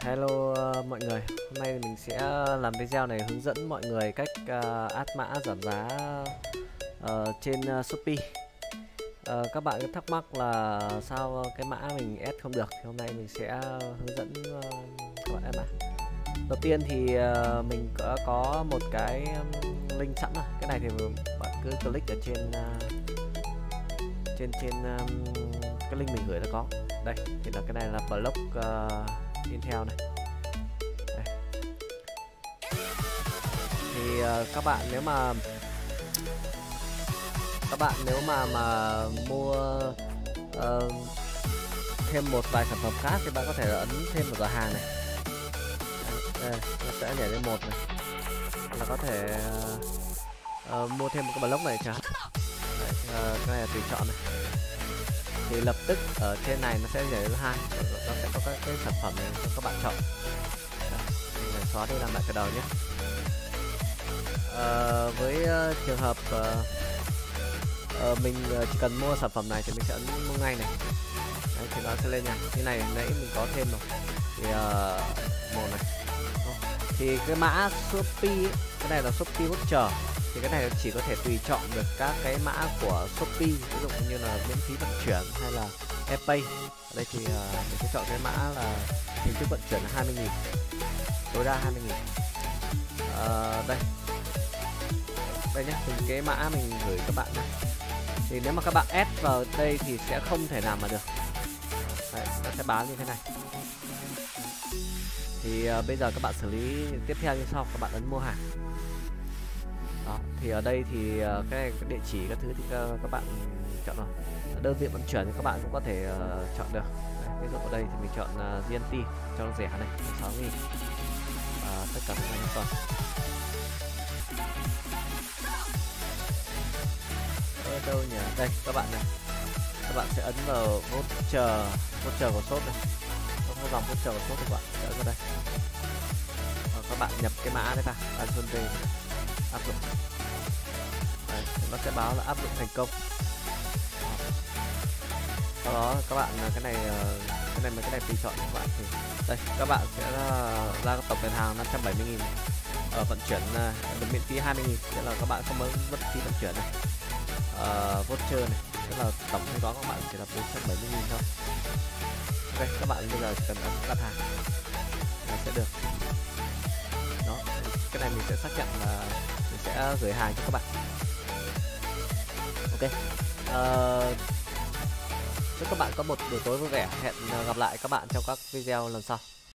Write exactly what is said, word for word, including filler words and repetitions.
Hello uh, mọi người, hôm nay mình sẽ làm video này hướng dẫn mọi người cách uh, add mã giảm giá uh, trên uh, Shopee. uh, Các bạn có thắc mắc là sao cái mã mình add không được, thì hôm nay mình sẽ hướng dẫn uh, các bạn add mã. Đầu tiên thì uh, mình có, có một cái um, link sẵn rồi. Cái này thì bạn cứ click ở trên uh, trên trên um, cái link mình gửi đã có. Đây, thì là cái này là block uh, Intel này. Đây. Thì uh, các bạn nếu mà các bạn nếu mà mà mua uh, thêm một vài sản phẩm khác thì bạn có thể ấn thêm một giỏ hàng này. Đây, nó sẽ nhảy lên một này. Là có thể uh, uh, mua thêm một cái block này chẳng hạn. Uh, cái này là tùy chọn này. Thì lập tức ở trên này nó sẽ nhảy lên hai, nó sẽ có các cái sản phẩm này cho các bạn chọn. Mình xóa đi làm lại từ đầu nhé. À, với uh, trường hợp uh, uh, mình chỉ cần mua sản phẩm này thì mình sẽ ấn mua ngay này. Đấy, thì nó sẽ lên nha. Như này nãy mình có thêm rồi. Thì uh, một này. Thì cái mã Shopee ấy, cái này là Shopee voucher. Thì cái này chỉ có thể tùy chọn được các cái mã của Shopee, ví dụ như là miễn phí vận chuyển hay là ePay. Ở đây thì uh, mình sẽ chọn cái mã là hình thức vận chuyển là hai mươi nghìn, tối đa hai mươi nghìn. Uh, đây đây nhé, thì cái mã mình gửi các bạn này. Thì nếu mà các bạn add vào đây thì sẽ không thể nào mà được. Đấy, nó sẽ báo như thế này. Thì uh, bây giờ các bạn xử lý tiếp theo như sau, các bạn ấn mua hàng. Đó, thì ở đây thì uh, cái, cái địa chỉ các thứ thì uh, các bạn chọn rồi. Đơn vị vận chuyển thì các bạn cũng có thể uh, chọn được. Đấy, ví dụ ở đây thì mình chọn uh, giê en tê cho nó rẻ này, sáu nghìn. Uh, tất cả các bạn tuần. Ở đâu nhỉ? Đây các bạn này. Các bạn sẽ ấn vào voucher, voucher của shop này. Có dòng voucher của shop các bạn sẽ ấn vào đây. Và các bạn nhập cái mã đấy vào, ấn xuống đây. Áp dụng. Đấy, nó sẽ báo là áp dụng thành công. Sau đó các bạn cái này cái này mấy cái này tùy chọn các bạn. Thì đây các bạn sẽ ra tổng tiền hàng năm trăm bảy mươi nghìn, ở vận chuyển được miễn phí hai mươi nghìn, nghĩa là các bạn không mất mất phí vận chuyển này. Uh, voucher này, tức là tổng thanh toán của các bạn chỉ là bốn trăm bảy mươi nghìn thôi. Ok, các bạn bây giờ chỉ cần ấn đặt hàng là sẽ được. Đó, cái này mình sẽ xác nhận là mình sẽ gửi hàng cho các bạn. Ok, uh, chúc các bạn có một buổi tối vui vẻ. Hẹn gặp lại các bạn trong các video lần sau.